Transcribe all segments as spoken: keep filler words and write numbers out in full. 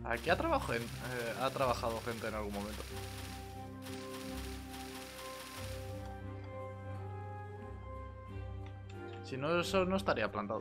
Aquí ha, trabajado, eh, ha trabajado gente en algún momento. Si no, eso no estaría plantado.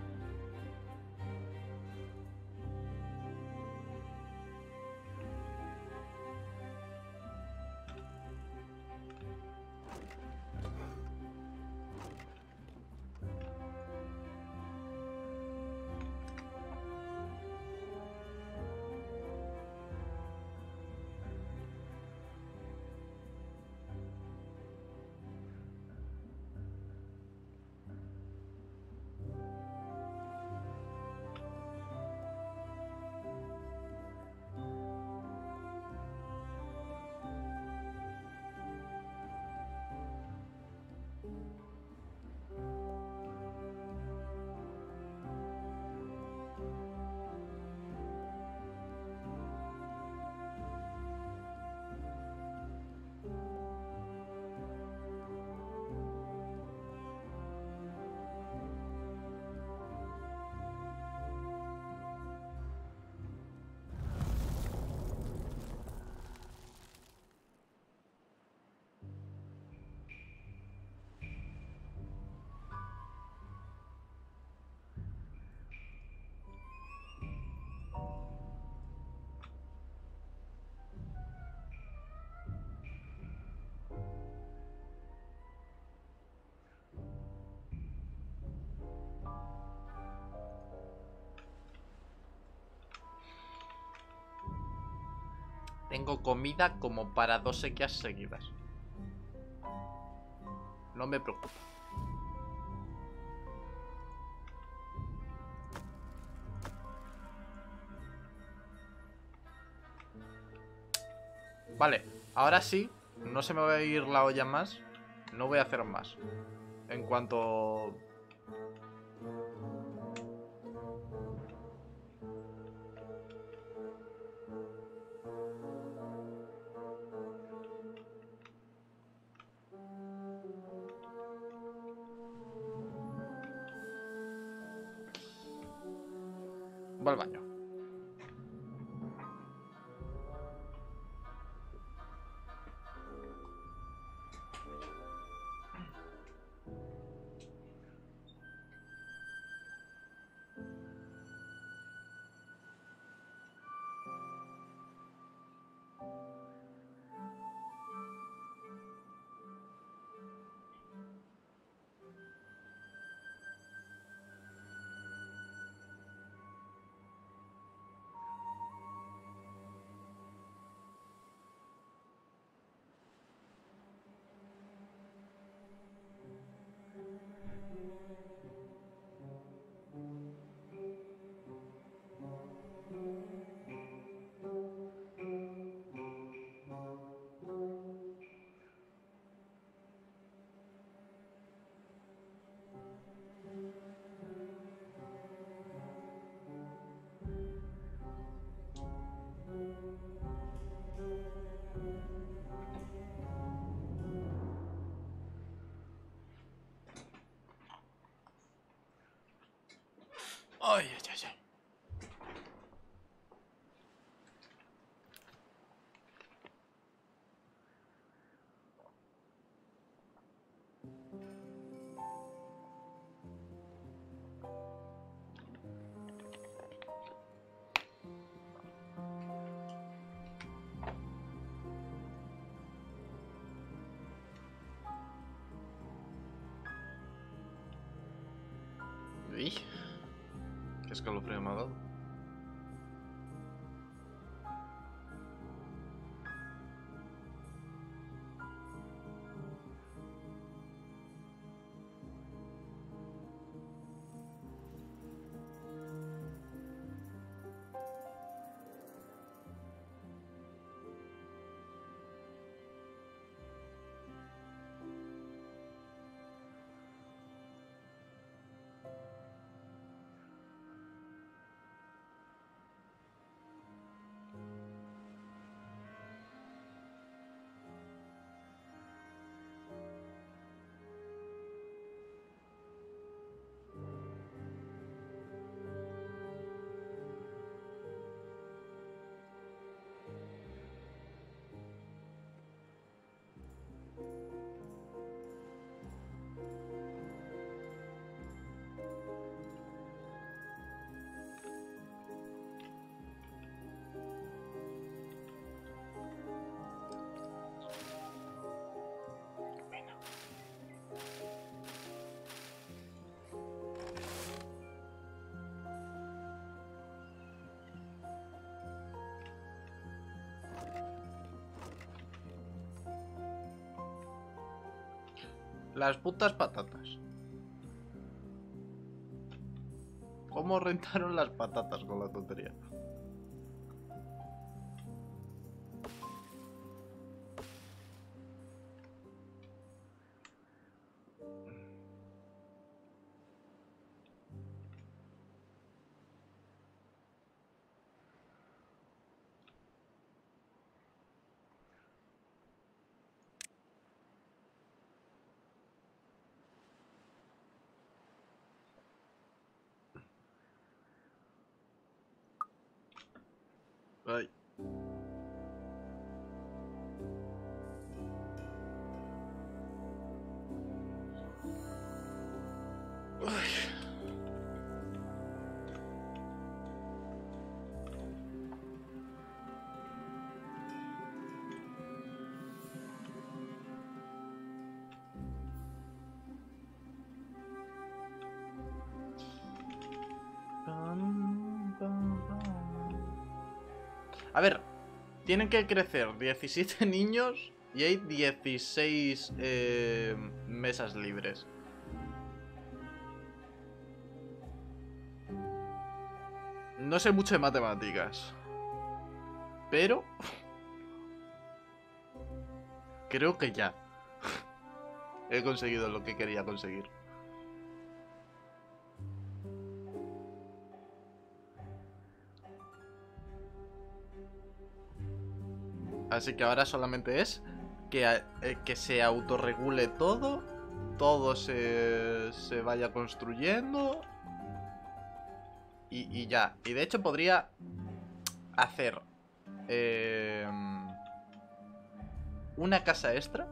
Tengo comida como para dos sequías seguidas. No me preocupa. Vale, ahora sí. No se me va a ir la olla más. No voy a hacer más. En cuanto... Va al baño. Ay, ay, ay, ay. Uy, qué escalofrío me ha dado. Las putas patatas. ¿Cómo rentaron las patatas con la tontería? Ay. A ver, tienen que crecer diecisiete niños y hay dieciséis eh, mesas libres. No sé mucho de matemáticas, pero creo que ya he conseguido lo que quería conseguir. Así que ahora solamente es que, eh, que se autorregule todo, todo se, se vaya construyendo y, y ya. Y de hecho podría hacer eh, una casa extra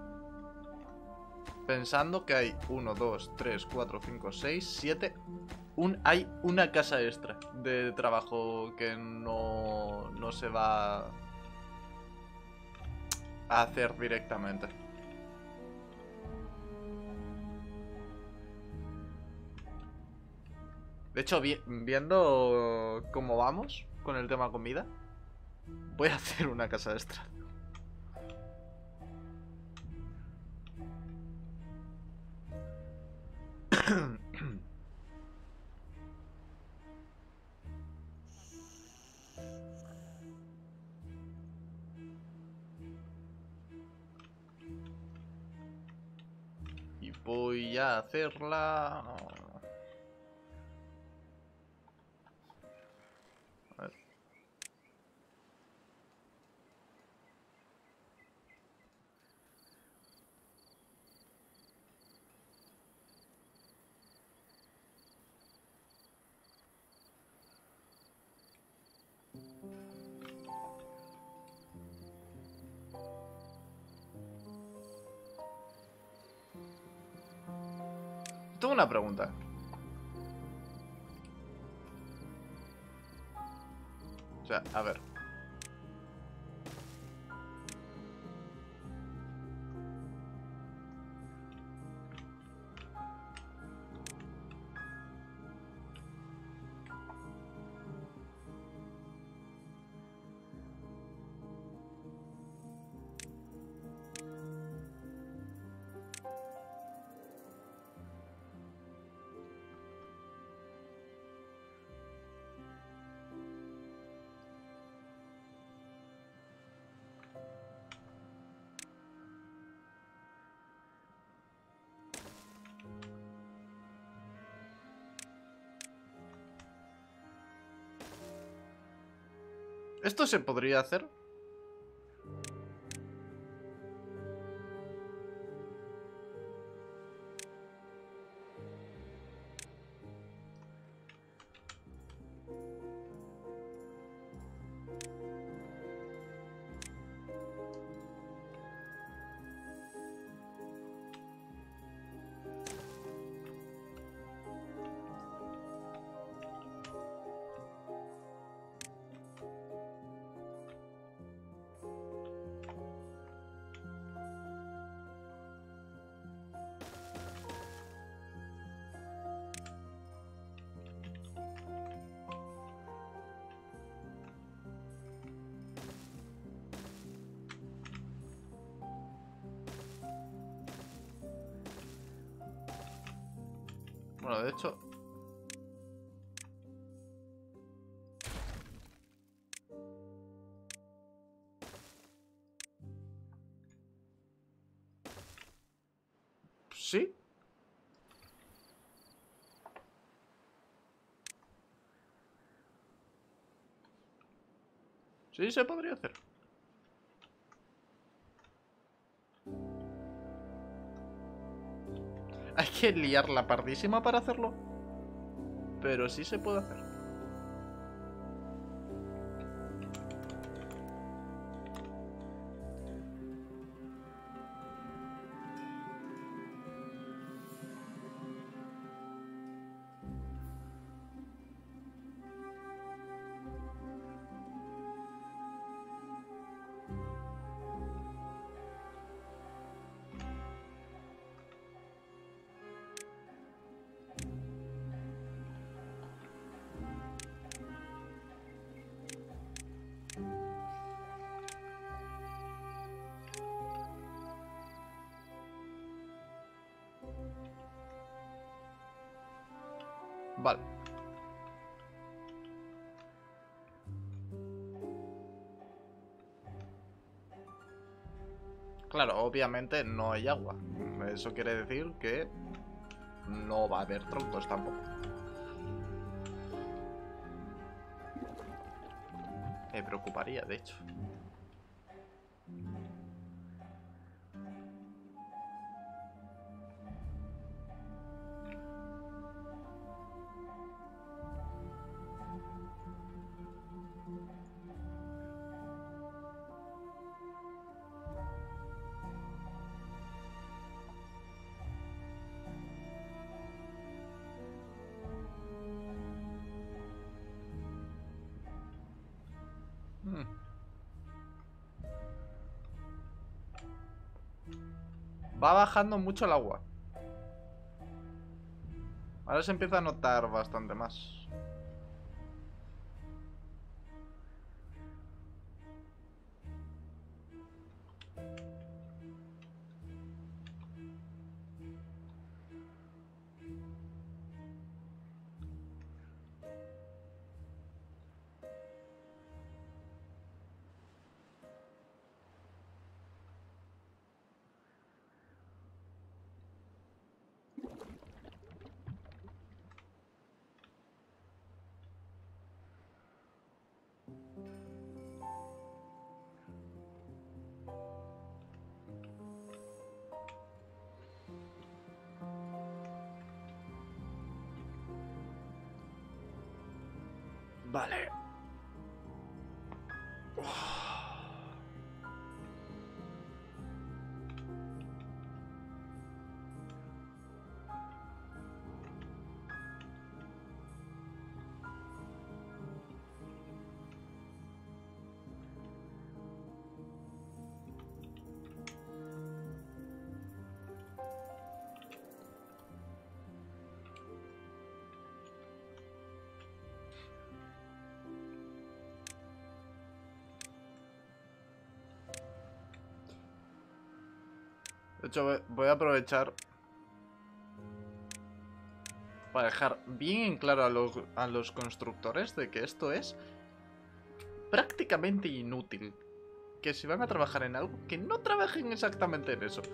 pensando que hay uno, dos, tres, cuatro, cinco, seis, siete... Un, hay una casa extra de trabajo que no, no se va a hacer directamente. De hecho, vi, viendo cómo vamos con el tema comida, voy a hacer una casa extra. Y voy a hacerla... A ver. Tengo una pregunta. O sea, a ver. ¿Esto se podría hacer? Bueno, de hecho... Sí. Sí, se podría hacer. Hay que liar la pardísima para hacerlo. Pero sí se puede hacer. Vale. Claro, obviamente no hay agua. Eso quiere decir que no va a haber troncos tampoco. Me preocuparía, de hecho. Hmm. Va bajando mucho el agua. Ahora se empieza a notar bastante más. Vale. De hecho, voy a aprovechar para dejar bien en claro a los, a los constructores de que esto es prácticamente inútil. Que si van a trabajar en algo, que no trabajen exactamente en eso.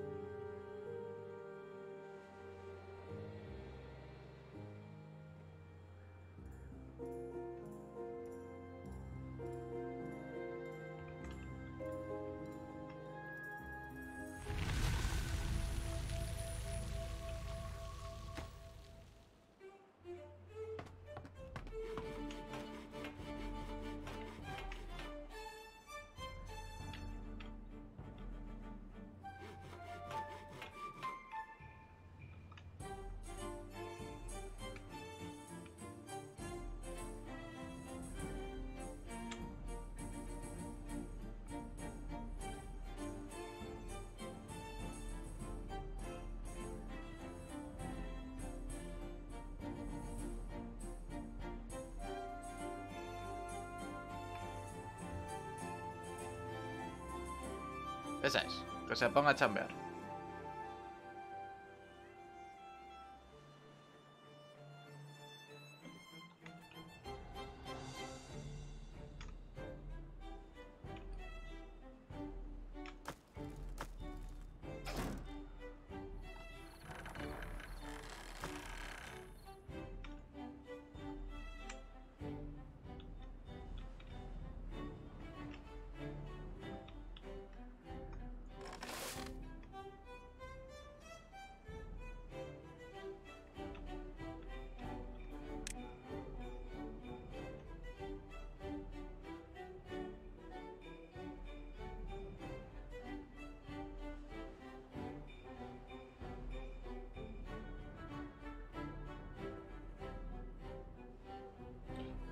Esa es, que se ponga a chambear.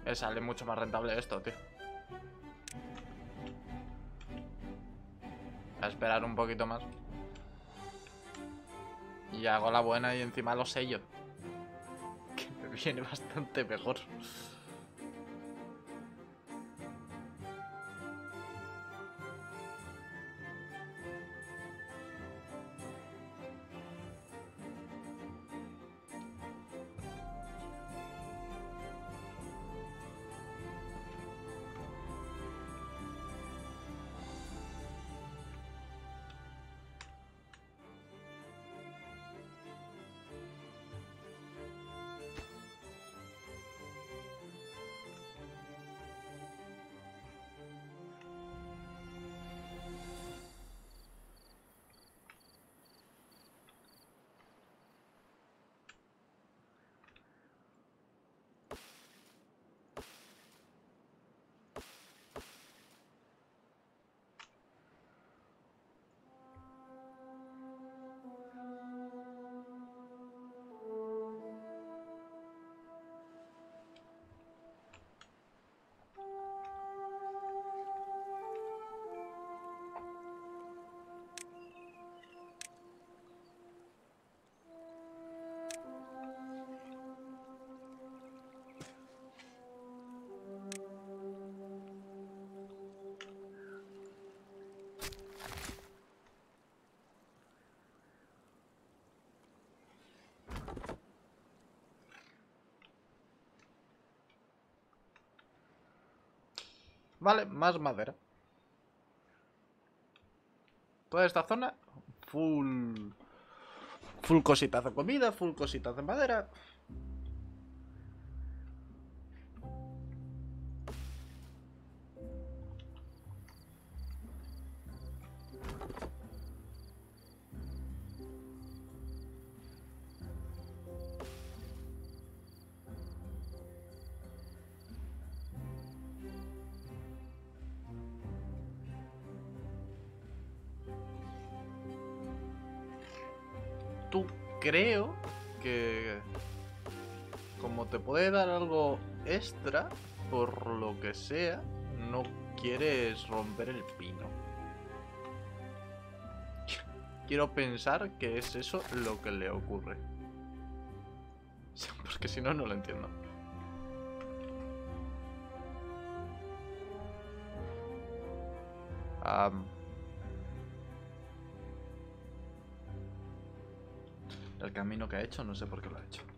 Me sale mucho más rentable esto, tío. A esperar un poquito más. Y hago la buena y encima lo sello. Que me viene bastante mejor. Vale, más madera. Toda esta zona, full... Full cositas de comida, full cositas de madera. Tú creo que... Como te puede dar algo extra, por lo que sea, no quieres romper el pino. Quiero pensar que es eso lo que le ocurre. Porque si no, no lo entiendo. Um, el camino que ha hecho, no sé por qué lo ha hecho.